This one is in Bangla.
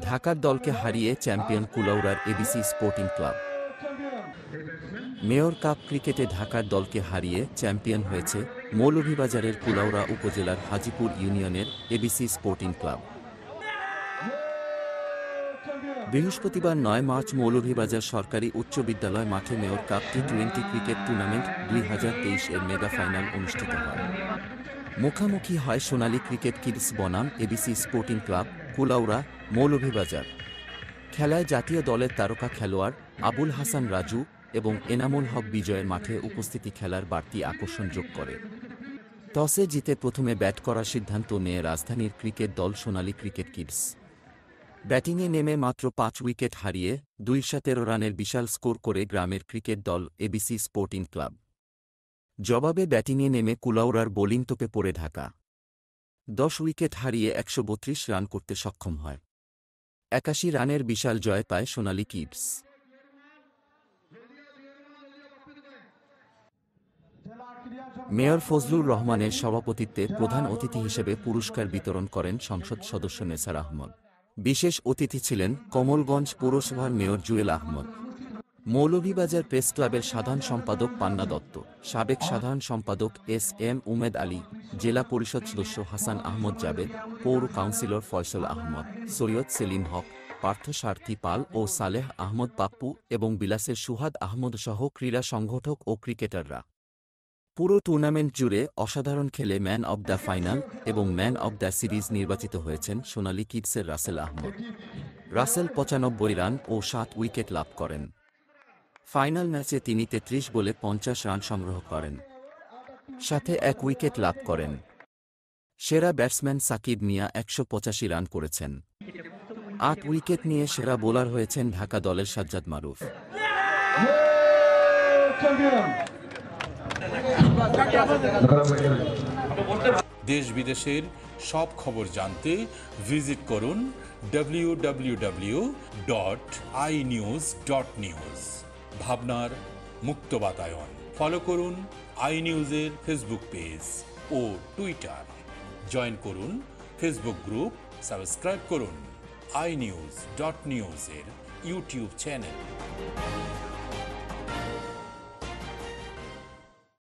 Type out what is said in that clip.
ঢাকার দলকে হারিয়ে চ্যাম্পিয়ন কুলাউড়ার ABC sporting club. Mayor cup ক্রিকেটে ঢাকার দলকে হারিয়ে চ্যাম্পিয়ন হয়েছে মৌলভীবাজারের কুলাউড়া উপজেলার হাজীপুর ইউনিয়নের এবিসি স্পোর্টিং ক্লাব। বৃহস্পতিবার ৯ মার্চ মৌলভীবাজার সরকারি উচ্চ বিদ্যালয় মাঠে মেয়র কাপ টি-20 ক্রিকেট টুর্নামেন্ট 2023 এর মেগা ফাইনাল অনুষ্ঠিত হয়। মুখোমুখি হয় সোনালী ক্রিকেট কিডস বনাম ABC sporting club, Kulaura, Moulvibazar. খেলায় জাতীয় দলের তারকা খেলোয়াড় আবুল হাসান রাজু এবং এনামুল হক বিজয়ের মাঠে উপস্থিতি খেলার বাড়তি আকর্ষণ যোগ করে। টসে জিতে প্রথমে ব্যাট করার সিদ্ধান্ত নেয় রাজধানীর ক্রিকেট দল সোনালী ক্রিকেট কিডস। ব্যাটিংয়ে নেমে মাত্র ৫ উইকেট হারিয়ে ২১৩ রানের বিশাল স্কোর করে গ্রামের ক্রিকেট দল এবিসি স্পোর্টিং ক্লাব। জবাবে ব্যাটিংয়ে নেমে কুলাউড়ার বোলিং তোপে পড়ে ঢাকা ১০ উইকেট হারিয়ে ১৩২ রান করতে সক্ষম হয়। ৮১ রানের বিশাল জয় পায় সোনালী কিডস। মেয়র ফজলুর রহমানের সভাপতিত্বে প্রধান অতিথি হিসেবে পুরস্কার বিতরণ করেন সংসদ সদস্য নেসার আহমদ। বিশেষ অতিথি ছিলেন কমলগঞ্জ পৌরসভার মেয়র জুয়েল আহমদ, মৌলভীবাজার প্রেস ক্লাবের সাধারণ সম্পাদক পান্না দত্ত, সাবেক সাধারণ সম্পাদক এস.এম. উমেদ আলী, জেলা পরিষদ সদস্য হাসান আহমদ জাবেদ, পৌর কাউন্সিলর ফয়সল আহমদ, সৈয়দ সেলিম হক, পার্থসারথী পাল ও সালেহ আহমদ পাপ্পু এবং বিলাসের সুহাদ আহমদ সহ ক্রীড়া সংগঠক ও ক্রিকেটাররা। পুরো টুর্নামেন্ট জুড়ে অসাধারণ খেলে ম্যান অব দ্য ফাইনাল এবং ম্যান অব দ্য সিরিজ নির্বাচিত হয়েছেন সোনালী কিডসের রাসেল আহমদ। রাসেল ৯৫ রান ও ৭ উইকেট লাভ করেন। ফাইনাল ম্যাচে তিনি ৩৩ বলে ৫০ রান সংগ্রহ করেন, সাথে ১ উইকেট লাভ করেন। সেরা ব্যাটসম্যান সাকিব মিয়া ১৮৫ রান করেছেন। ৮ উইকেট নিয়ে সেরা বোলার হয়েছেন ঢাকা দলের সাজ্জাদ মারুফ। দেশ বিদেশের সব খবর জানতে ভিজিট করুন www.eyenews.news। ভাবনার মুক্ত বাতায়ন। ফলো করুন iNews-এর ফেসবুক পেজ ও টুইটার। জয়েন করুন ফেসবুক গ্রুপ, সাবস্ক্রাইব করুন iNews.news-এর ইউটিউব চ্যানেল।